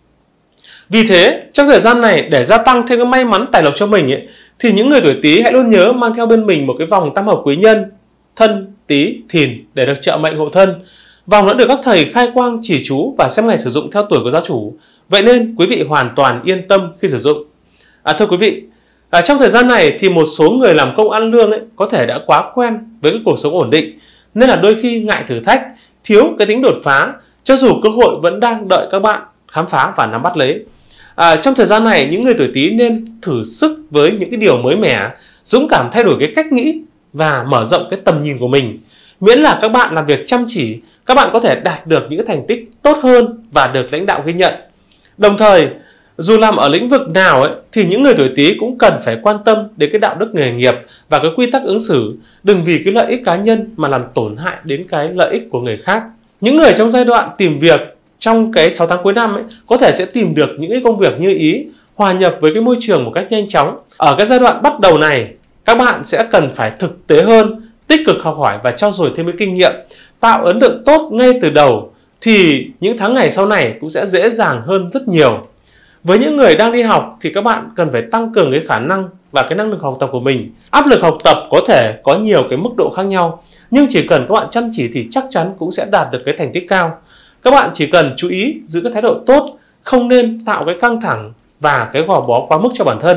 Vì thế, trong thời gian này để gia tăng thêm cái may mắn tài lộc cho mình ấy, thì những người tuổi Tý hãy luôn nhớ mang theo bên mình một cái vòng tam hợp quý nhân Thân, Tý, Thìn để được trợ mệnh hộ thân. Vòng đã được các thầy khai quang chỉ chú và xem ngày sử dụng theo tuổi của gia chủ. Vậy nên quý vị hoàn toàn yên tâm khi sử dụng. Thưa quý vị, trong thời gian này thì một số người làm công ăn lương ấy có thể đã quá quen với cái cuộc sống ổn định, nên là đôi khi ngại thử thách, thiếu cái tính đột phá, cho dù cơ hội vẫn đang đợi các bạn khám phá và nắm bắt lấy. Trong thời gian này, những người tuổi Tý nên thử sức với những cái điều mới mẻ, dũng cảm thay đổi cái cách nghĩ và mở rộng cái tầm nhìn của mình. Miễn là các bạn làm việc chăm chỉ, các bạn có thể đạt được những cái thành tích tốt hơn và được lãnh đạo ghi nhận. Đồng thời, dù làm ở lĩnh vực nào ấy, thì những người tuổi Tý cũng cần phải quan tâm đến cái đạo đức nghề nghiệp và cái quy tắc ứng xử, đừng vì cái lợi ích cá nhân mà làm tổn hại đến cái lợi ích của người khác. Những người trong giai đoạn tìm việc trong cái 6 tháng cuối năm ấy, có thể sẽ tìm được những cái công việc như ý, hòa nhập với cái môi trường một cách nhanh chóng. Ở cái giai đoạn bắt đầu này, các bạn sẽ cần phải thực tế hơn, tích cực học hỏi và trau dồi thêm cái kinh nghiệm, tạo ấn tượng tốt ngay từ đầu, thì những tháng ngày sau này cũng sẽ dễ dàng hơn rất nhiều. Với những người đang đi học thì các bạn cần phải tăng cường cái khả năng và cái năng lực học tập của mình. Áp lực học tập có thể có nhiều cái mức độ khác nhau, nhưng chỉ cần các bạn chăm chỉ thì chắc chắn cũng sẽ đạt được cái thành tích cao. Các bạn chỉ cần chú ý giữ cái thái độ tốt, không nên tạo cái căng thẳng và cái gò bó quá mức cho bản thân.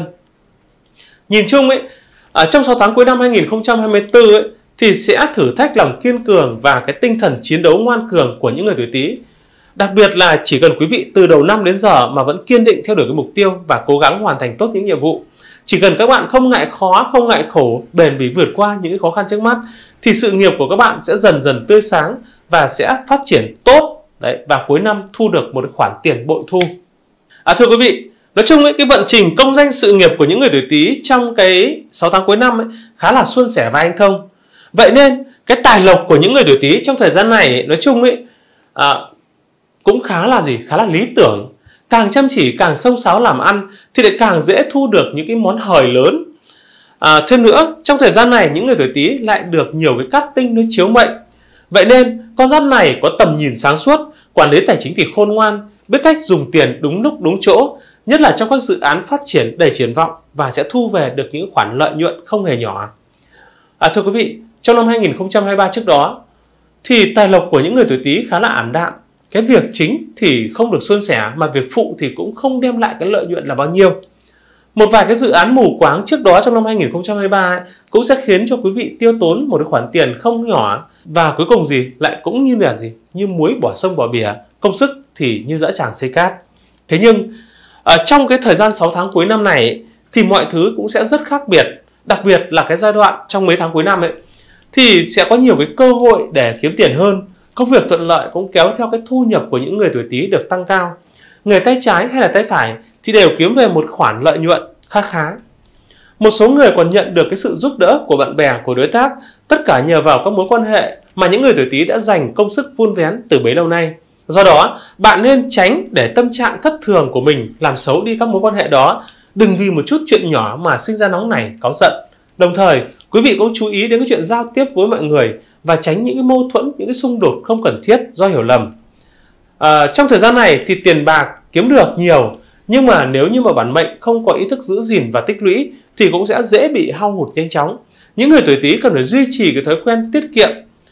Nhìn chung ấy, trong 6 tháng cuối năm 2024 ấy, thì sẽ thử thách lòng kiên cường và cái tinh thần chiến đấu ngoan cường của những người tuổi Tý. Đặc biệt là chỉ cần quý vị từ đầu năm đến giờ mà vẫn kiên định theo đuổi cái mục tiêu và cố gắng hoàn thành tốt những nhiệm vụ. Chỉ cần các bạn không ngại khó, không ngại khổ, bền bỉ vượt qua những khó khăn trước mắt, thì sự nghiệp của các bạn sẽ dần dần tươi sáng và sẽ phát triển tốt. Và cuối năm thu được một khoản tiền bội thu. Thưa quý vị, nói chung ấy, cái vận trình công danh sự nghiệp của những người tuổi Tý trong cái 6 tháng cuối năm ấy, khá là suôn sẻ và hanh thông. Vậy nên cái tài lộc của những người tuổi Tý trong thời gian này ấy, nói chung ấy, cũng khá là lý tưởng. Càng chăm chỉ, càng xông xáo làm ăn thì lại càng dễ thu được những cái món hời lớn. Thêm nữa, trong thời gian này những người tuổi Tý lại được nhiều cái cát tinh nó chiếu mệnh. Vậy nên con giáp này có tầm nhìn sáng suốt, quản lý tài chính thì khôn ngoan, biết cách dùng tiền đúng lúc đúng chỗ, nhất là trong các dự án phát triển đầy triển vọng và sẽ thu về được những khoản lợi nhuận không hề nhỏ. Thưa quý vị, trong năm 2023 trước đó thì tài lộc của những người tuổi Tý khá là ảm đạm. Cái việc chính thì không được suôn sẻ, mà việc phụ thì cũng không đem lại cái lợi nhuận là bao nhiêu. Một vài cái dự án mù quáng trước đó trong năm 2023 ấy, cũng sẽ khiến cho quý vị tiêu tốn một cái khoản tiền không nhỏ, và cuối cùng lại cũng như muối bỏ sông bỏ bìa, công sức thì như dã tràng xây cát. Thế nhưng trong cái thời gian 6 tháng cuối năm này ấy, thì mọi thứ cũng sẽ rất khác biệt. Đặc biệt là cái giai đoạn trong mấy tháng cuối năm ấy thì sẽ có nhiều cái cơ hội để kiếm tiền hơn. Công việc thuận lợi cũng kéo theo cái thu nhập của những người tuổi Tý được tăng cao. Người tay trái hay là tay phải thì đều kiếm về một khoản lợi nhuận khá. Một số người còn nhận được cái sự giúp đỡ của bạn bè, của đối tác, tất cả nhờ vào các mối quan hệ mà những người tuổi Tý đã dành công sức vun vén từ bấy lâu nay. Do đó, bạn nên tránh để tâm trạng thất thường của mình làm xấu đi các mối quan hệ đó. Đừng vì một chút chuyện nhỏ mà sinh ra nóng nảy, cáu giận. Đồng thời, quý vị cũng chú ý đến cái chuyện giao tiếp với mọi người và tránh những cái mâu thuẫn, những cái xung đột không cần thiết do hiểu lầm. Trong thời gian này thì tiền bạc kiếm được nhiều, nhưng mà nếu như mà bản mệnh không có ý thức giữ gìn và tích lũy thì cũng sẽ dễ bị hao hụt nhanh chóng. Những người tuổi Tý cần phải duy trì cái thói quen tiết kiệm.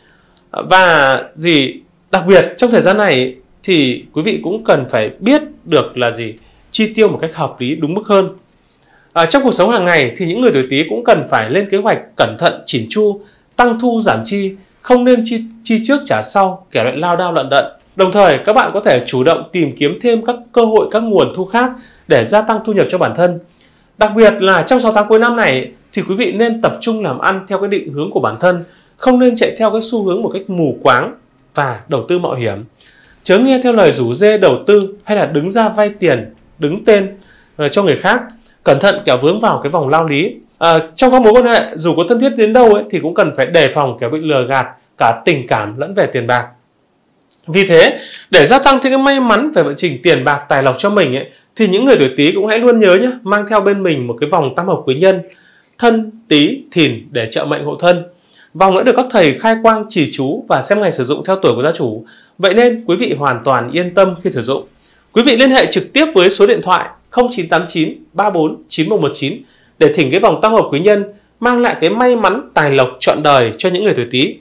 Và đặc biệt trong thời gian này thì quý vị cũng cần phải biết được là chi tiêu một cách hợp lý, đúng mức hơn. Trong cuộc sống hàng ngày thì những người tuổi Tý cũng cần phải lên kế hoạch cẩn thận, chỉn chu, tăng thu giảm chi, không nên chi trước trả sau, kẻo lại lao đao lận đận. Đồng thời các bạn có thể chủ động tìm kiếm thêm các cơ hội, các nguồn thu khác để gia tăng thu nhập cho bản thân. Đặc biệt là trong 6 tháng cuối năm này thì quý vị nên tập trung làm ăn theo cái định hướng của bản thân, không nên chạy theo cái xu hướng một cách mù quáng và đầu tư mạo hiểm. Chớ nghe theo lời rủ rê đầu tư hay là đứng ra vay tiền, đứng tên cho người khác. Cẩn thận kẻo vướng vào cái vòng lao lý. Trong các mối quan hệ dù có thân thiết đến đâu thì cũng cần phải đề phòng kẻo bị lừa gạt cả tình cảm lẫn về tiền bạc. Vì thế, để gia tăng thêm cái may mắn về vận trình tiền bạc tài lộc cho mình ấy, thì những người tuổi Tý cũng hãy luôn nhớ nhé, mang theo bên mình một cái vòng tam hợp quý nhân Thân, Tý, Thìn để trợ mệnh hộ thân. Vòng đã được các thầy khai quang chỉ chú và xem ngày sử dụng theo tuổi của gia chủ. Vậy nên quý vị hoàn toàn yên tâm khi sử dụng. Quý vị liên hệ trực tiếp với số điện thoại 0989 34 9119 để thỉnh cái vòng tam hợp quý nhân mang lại cái may mắn tài lộc trọn đời cho những người tuổi Tý.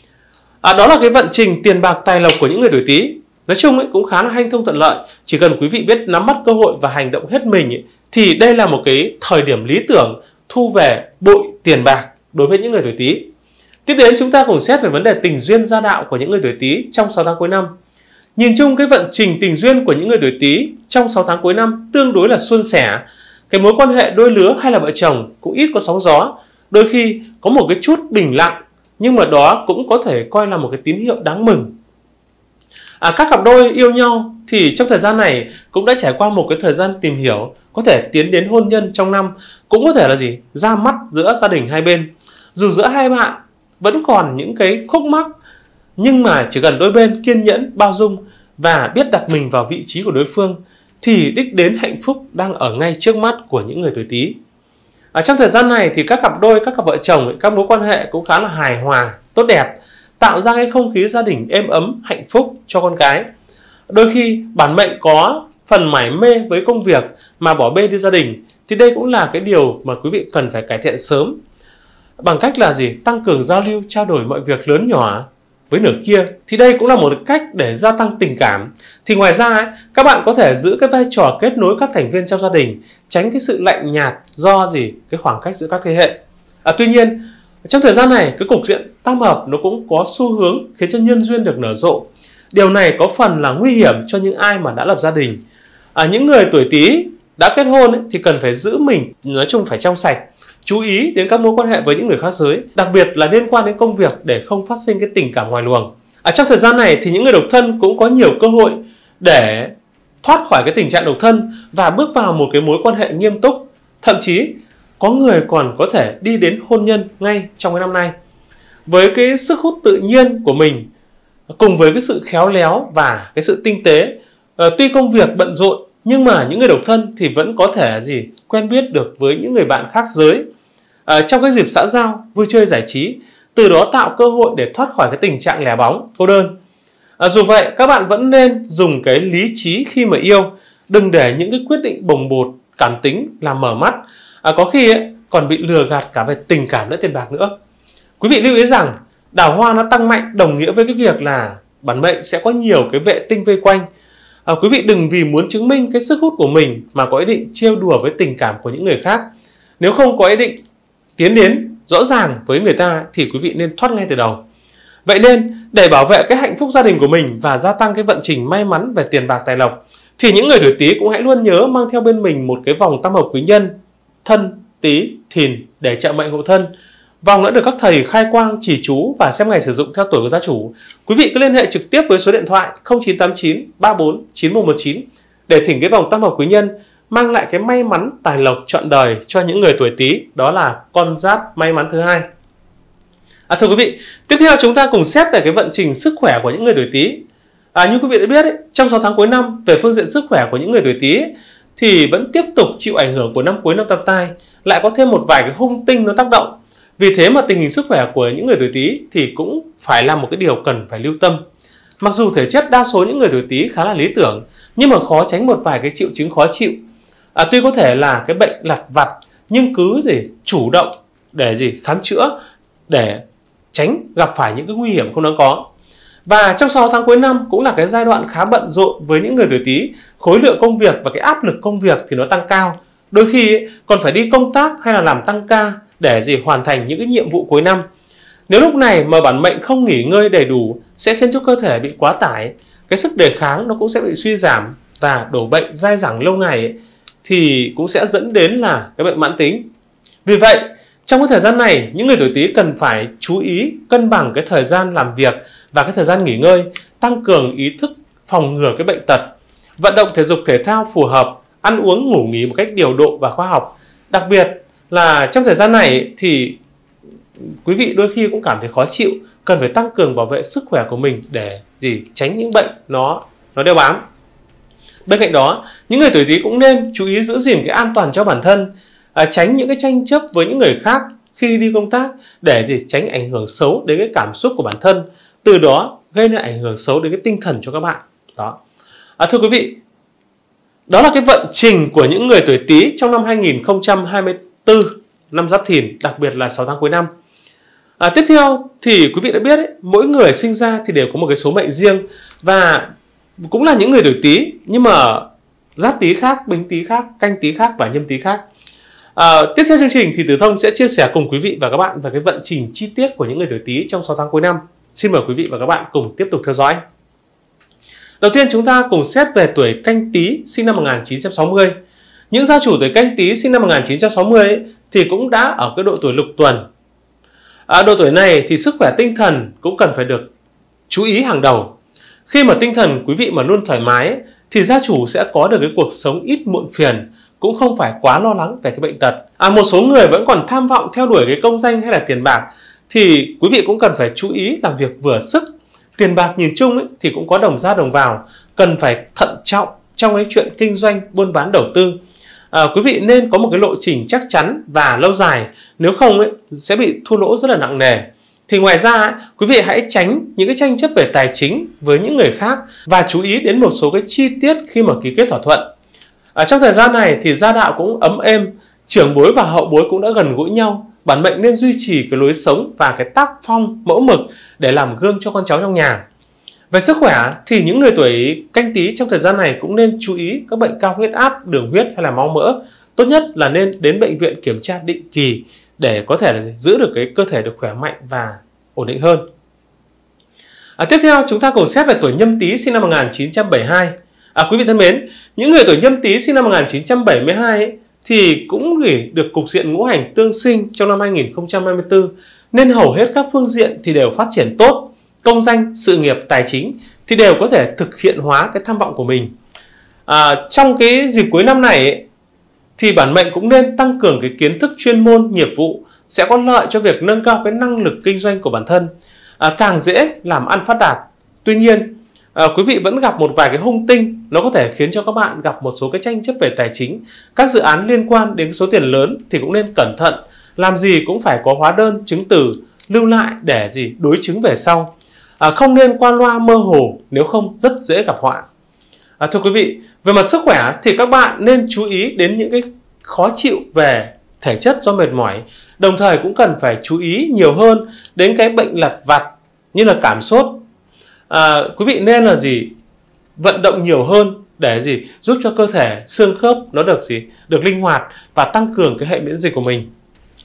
Đó là cái vận trình tiền bạc tài lộc của những người tuổi Tý. Nói chung ấy, cũng khá là hanh thông thuận lợi. Chỉ cần quý vị biết nắm bắt cơ hội và hành động hết mình ấy, thì đây là một cái thời điểm lý tưởng thu về bội tiền bạc đối với những người tuổi Tý. Tiếp đến chúng ta cùng xét về vấn đề tình duyên gia đạo của những người tuổi Tý trong 6 tháng cuối năm. Nhìn chung cái vận trình tình duyên của những người tuổi Tý trong 6 tháng cuối năm tương đối là suôn sẻ. Cái mối quan hệ đôi lứa hay là vợ chồng cũng ít có sóng gió, đôi khi có một cái chút bình lặng, nhưng mà đó cũng có thể coi là một cái tín hiệu đáng mừng. Các cặp đôi yêu nhau thì trong thời gian này cũng đã trải qua một cái thời gian tìm hiểu, có thể tiến đến hôn nhân trong năm, cũng có thể là ra mắt giữa gia đình hai bên. Dù giữa hai bạn vẫn còn những cái khúc mắc, nhưng mà chỉ cần đôi bên kiên nhẫn, bao dung và biết đặt mình vào vị trí của đối phương thì đích đến hạnh phúc đang ở ngay trước mắt của những người tuổi Tý. Trong thời gian này thì các cặp đôi, các cặp vợ chồng, các mối quan hệ cũng khá là hài hòa, tốt đẹp, tạo ra cái không khí gia đình êm ấm, hạnh phúc cho con cái. Đôi khi bản mệnh có phần mải mê với công việc mà bỏ bê đi gia đình, thì đây cũng là cái điều mà quý vị cần phải cải thiện sớm. Bằng cách là tăng cường giao lưu, trao đổi mọi việc lớn nhỏ với nửa kia, thì đây cũng là một cách để gia tăng tình cảm. Thì ngoài ra các bạn có thể giữ cái vai trò kết nối các thành viên trong gia đình, tránh cái sự lạnh nhạt do cái khoảng cách giữa các thế hệ. Tuy nhiên trong thời gian này cái cục diện tam hợp nó cũng có xu hướng khiến cho nhân duyên được nở rộ. Điều này có phần là nguy hiểm cho những ai mà đã lập gia đình. Những người tuổi Tý đã kết hôn thì cần phải giữ mình, nói chung phải trong sạch, chú ý đến các mối quan hệ với những người khác giới, đặc biệt là liên quan đến công việc để không phát sinh cái tình cảm ngoài luồng. Trong thời gian này thì những người độc thân cũng có nhiều cơ hội để thoát khỏi cái tình trạng độc thân và bước vào một cái mối quan hệ nghiêm túc. Thậm chí có người còn có thể đi đến hôn nhân ngay trong cái năm nay. Với cái sức hút tự nhiên của mình cùng với cái sự khéo léo và cái sự tinh tế, tuy công việc bận rộn nhưng mà những người độc thân thì vẫn có thể quen biết được với những người bạn khác giới trong cái dịp xã giao, vui chơi giải trí, từ đó tạo cơ hội để thoát khỏi cái tình trạng lẻ bóng, cô đơn. Dù vậy các bạn vẫn nên dùng cái lý trí khi mà yêu, đừng để những cái quyết định bồng bột, cảm tính làm mở mắt, có khi còn bị lừa gạt cả về tình cảm lẫn tiền bạc nữa. Quý vị lưu ý rằng đào hoa nó tăng mạnh đồng nghĩa với cái việc là bản mệnh sẽ có nhiều cái vệ tinh vây quanh. Quý vị đừng vì muốn chứng minh cái sức hút của mình mà có ý định trêu đùa với tình cảm của những người khác. Nếu không có ý định tiến đến rõ ràng với người ta thì quý vị nên thoát ngay từ đầu. Vậy nên để bảo vệ cái hạnh phúc gia đình của mình và gia tăng cái vận trình may mắn về tiền bạc tài lộc, thì những người tuổi Tý cũng hãy luôn nhớ mang theo bên mình một cái vòng tam hợp quý nhân Thân, Tý, Thìn để trợ mệnh hộ thân. Vòng đã được các thầy khai quang chỉ chú và xem ngày sử dụng theo tuổi của gia chủ. Quý vị cứ liên hệ trực tiếp với số điện thoại 0989 34 9119 để thỉnh cái vòng tam hợp quý nhân mang lại cái may mắn tài lộc trọn đời cho những người tuổi Tý, đó là con giáp may mắn thứ hai. Thưa quý vị, tiếp theo chúng ta cùng xét về cái vận trình sức khỏe của những người tuổi Tý. Như quý vị đã biết trong 6 tháng cuối năm, về phương diện sức khỏe của những người tuổi Tý thì vẫn tiếp tục chịu ảnh hưởng của năm cuối năm Tam Tai, lại có thêm một vài cái hung tinh nó tác động. Vì thế mà tình hình sức khỏe của những người tuổi Tý thì cũng phải là một cái điều cần phải lưu tâm. Mặc dù thể chất đa số những người tuổi Tý khá là lý tưởng, nhưng mà khó tránh một vài cái triệu chứng khó chịu. Tuy có thể là cái bệnh lặt vặt, nhưng cứ chủ động để khám chữa để tránh gặp phải những cái nguy hiểm không đáng có. Và trong 6 tháng cuối năm cũng là cái giai đoạn khá bận rộn với những người tuổi Tý. Khối lượng công việc và cái áp lực công việc thì nó tăng cao. Đôi khi còn phải đi công tác hay là làm tăng ca để hoàn thành những cái nhiệm vụ cuối năm. Nếu lúc này mà bản mệnh không nghỉ ngơi đầy đủ sẽ khiến cho cơ thể bị quá tải, cái sức đề kháng nó cũng sẽ bị suy giảm và đổ bệnh dai dẳng lâu ngày thì cũng sẽ dẫn đến là cái bệnh mãn tính. Vì vậy trong cái thời gian này những người tuổi Tý cần phải chú ý cân bằng cái thời gian làm việc và cái thời gian nghỉ ngơi, tăng cường ý thức phòng ngừa cái bệnh tật, vận động thể dục thể thao phù hợp, ăn uống ngủ nghỉ một cách điều độ và khoa học. Đặc biệt là trong thời gian này thì quý vị đôi khi cũng cảm thấy khó chịu, cần phải tăng cường bảo vệ sức khỏe của mình để tránh những bệnh nó đeo bám. Bên cạnh đó, những người tuổi Tý cũng nên chú ý giữ gìn cái an toàn cho bản thân, tránh những cái tranh chấp với những người khác khi đi công tác để tránh ảnh hưởng xấu đến cái cảm xúc của bản thân, từ đó gây nên ảnh hưởng xấu đến cái tinh thần cho các bạn. Đó. Thưa quý vị, đó là cái vận trình của những người tuổi Tý trong năm 2024, năm Giáp Thìn, đặc biệt là 6 tháng cuối năm. Tiếp theo thì quý vị đã biết mỗi người sinh ra thì đều có một cái số mệnh riêng và cũng là những người tuổi Tý, nhưng mà Giáp Tý khác, Bính Tý khác, Canh Tý khác và Nhâm Tý khác. Tiếp theo chương trình thì Tử Thông sẽ chia sẻ cùng quý vị và các bạn về cái vận trình chi tiết của những người tuổi Tý trong 6 tháng cuối năm. Xin mời quý vị và các bạn cùng tiếp tục theo dõi. Đầu tiên chúng ta cùng xét về tuổi Canh Tý sinh năm 1960. Những gia chủ tuổi Canh Tý sinh năm 1960 thì cũng đã ở cái độ tuổi lục tuần. Độ tuổi này thì sức khỏe tinh thần cũng cần phải được chú ý hàng đầu. Khi mà tinh thần quý vị mà luôn thoải mái thì gia chủ sẽ có được cái cuộc sống ít muộn phiền, cũng không phải quá lo lắng về cái bệnh tật. Một số người vẫn còn tham vọng theo đuổi cái công danh hay là tiền bạc thì quý vị cũng cần phải chú ý làm việc vừa sức. Tiền bạc nhìn chung thì cũng có đồng ra đồng vào, cần phải thận trọng trong cái chuyện kinh doanh, buôn bán, đầu tư. Quý vị nên có một cái lộ trình chắc chắn và lâu dài, nếu không sẽ bị thua lỗ rất là nặng nề. Thì ngoài ra quý vị hãy tránh những cái tranh chấp về tài chính với những người khác và chú ý đến một số cái chi tiết khi mà ký kết thỏa thuận. Trong thời gian này thì gia đạo cũng ấm êm, trưởng bối và hậu bối cũng đã gần gũi nhau. Bản mệnh nên duy trì cái lối sống và cái tác phong mẫu mực để làm gương cho con cháu trong nhà. Về sức khỏe thì những người tuổi Canh Tý trong thời gian này cũng nên chú ý các bệnh cao huyết áp, đường huyết hay là máu mỡ. Tốt nhất là nên đến bệnh viện kiểm tra định kỳ để có thể là giữ được cái cơ thể được khỏe mạnh và ổn định hơn. Tiếp theo chúng ta cùng xét về tuổi Nhâm Tý sinh năm 1972. Quý vị thân mến, những người tuổi Nhâm Tý sinh năm 1972 thì cũng được cục diện ngũ hành tương sinh trong năm 2024, nên hầu hết các phương diện thì đều phát triển tốt. Công danh, sự nghiệp, tài chính thì đều có thể thực hiện hóa cái tham vọng của mình. Trong cái dịp cuối năm này thì bản mệnh cũng nên tăng cường cái kiến thức chuyên môn, nghiệp vụ, sẽ có lợi cho việc nâng cao cái năng lực kinh doanh của bản thân, càng dễ làm ăn phát đạt. Tuy nhiên, quý vị vẫn gặp một vài cái hung tinh, nó có thể khiến cho các bạn gặp một số cái tranh chấp về tài chính. Các dự án liên quan đến số tiền lớn thì cũng nên cẩn thận, làm gì cũng phải có hóa đơn, chứng từ lưu lại để đối chứng về sau. Không nên qua loa mơ hồ, nếu không rất dễ gặp họa. Thưa quý vị, về mặt sức khỏe thì các bạn nên chú ý đến những cái khó chịu về thể chất do mệt mỏi. Đồng thời cũng cần phải chú ý nhiều hơn đến cái bệnh lặt vặt như là cảm sốt. Quý vị nên là vận động nhiều hơn để giúp cho cơ thể xương khớp nó được linh hoạt và tăng cường cái hệ miễn dịch của mình.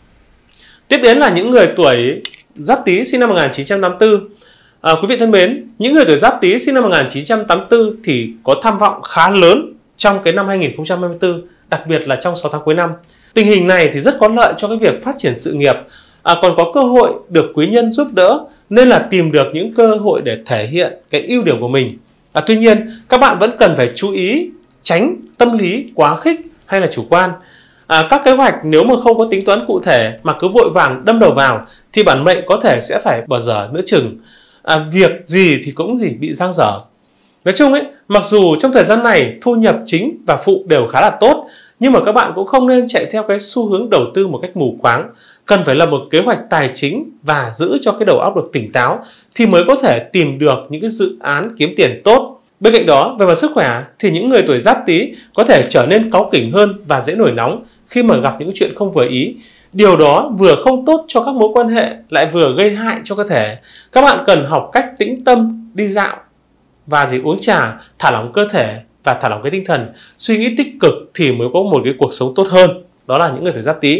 Tiếp đến là những người tuổi Giáp Tý sinh năm 1984. Quý vị thân mến, những người tuổi Giáp Tý sinh năm 1984 thì có tham vọng khá lớn trong cái năm 2024, đặc biệt là trong 6 tháng cuối năm. Tình hình này thì rất có lợi cho cái việc phát triển sự nghiệp, còn có cơ hội được quý nhân giúp đỡ, nên là tìm được những cơ hội để thể hiện cái ưu điểm của mình. Tuy nhiên, các bạn vẫn cần phải chú ý tránh tâm lý quá khích hay là chủ quan. Các kế hoạch nếu mà không có tính toán cụ thể mà cứ vội vàng đâm đầu vào thì bản mệnh có thể sẽ phải bỏ dở nửa chừng. Việc gì thì cũng bị dang dở. Nói chung mặc dù trong thời gian này thu nhập chính và phụ đều khá là tốt, nhưng mà các bạn cũng không nên chạy theo cái xu hướng đầu tư một cách mù quáng. Cần phải lập một kế hoạch tài chính và giữ cho cái đầu óc được tỉnh táo thì mới có thể tìm được những cái dự án kiếm tiền tốt. Bên cạnh đó, về mặt sức khỏe thì những người tuổi Giáp Tý có thể trở nên cáu kỉnh hơn và dễ nổi nóng khi mà gặp những chuyện không vừa ý. Điều đó vừa không tốt cho các mối quan hệ, lại vừa gây hại cho cơ thể. Các bạn cần học cách tĩnh tâm, đi dạo và uống trà, thả lỏng cơ thể và thả lỏng cái tinh thần, suy nghĩ tích cực thì mới có một cái cuộc sống tốt hơn. Đó là những người tuổi Giáp Tý.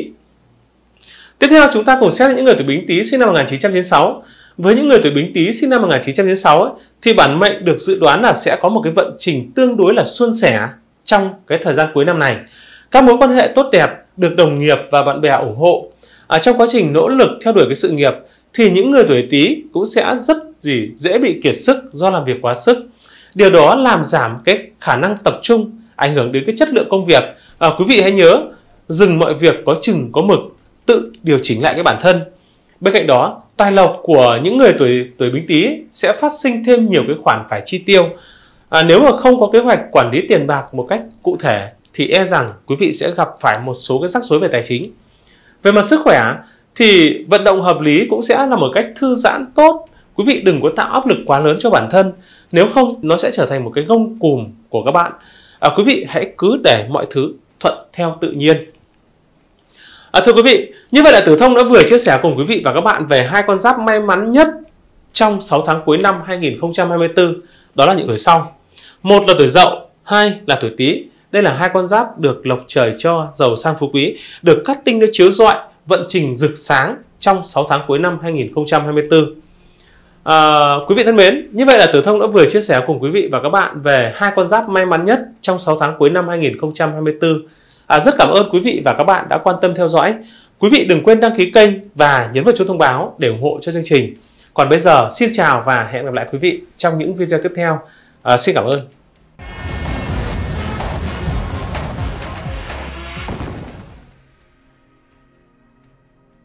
Tiếp theo chúng ta cùng xét những người tuổi Bính Tý sinh năm 1996. Với những người tuổi Bính Tý sinh năm 1996 thì bản mệnh được dự đoán là sẽ có một cái vận trình tương đối là suôn sẻ trong cái thời gian cuối năm này. Các mối quan hệ tốt đẹp, được đồng nghiệp và bạn bè ủng hộ. Trong quá trình nỗ lực theo đuổi cái sự nghiệp thì những người tuổi Tý cũng sẽ rất dễ bị kiệt sức do làm việc quá sức. Điều đó làm giảm cái khả năng tập trung, ảnh hưởng đến cái chất lượng công việc. Quý vị hãy nhớ, dừng mọi việc có chừng có mực, tự điều chỉnh lại cái bản thân. Bên cạnh đó Tài lộc của những người tuổi Bính Tý sẽ phát sinh thêm nhiều cái khoản phải chi tiêu. Nếu mà không có kế hoạch quản lý tiền bạc một cách cụ thể thì e rằng quý vị sẽ gặp phải một số cái rắc rối về tài chính. Về mặt sức khỏe thì vận động hợp lý cũng sẽ là một cách thư giãn tốt. Quý vị đừng có tạo áp lực quá lớn cho bản thân, nếu không nó sẽ trở thành một cái gông cùm của các bạn. Quý vị hãy cứ để mọi thứ thuận theo tự nhiên. Thưa quý vị, như vậy là Tử Thông đã vừa chia sẻ cùng quý vị và các bạn về hai con giáp may mắn nhất trong 6 tháng cuối năm 2024. Đó là những tuổi sau. Một là tuổi Dậu, hai là tuổi Tý. Đây là hai con giáp được lộc trời cho, giàu sang phú quý, được các tinh nó chiếu rọi, vận trình rực sáng trong 6 tháng cuối năm 2024. Quý vị thân mến, như vậy là Tử Thông đã vừa chia sẻ cùng quý vị và các bạn về hai con giáp may mắn nhất trong 6 tháng cuối năm 2024. Rất cảm ơn quý vị và các bạn đã quan tâm theo dõi. Quý vị đừng quên đăng ký kênh và nhấn vào chuông thông báo để ủng hộ cho chương trình. Còn bây giờ, xin chào và hẹn gặp lại quý vị trong những video tiếp theo. Xin cảm ơn.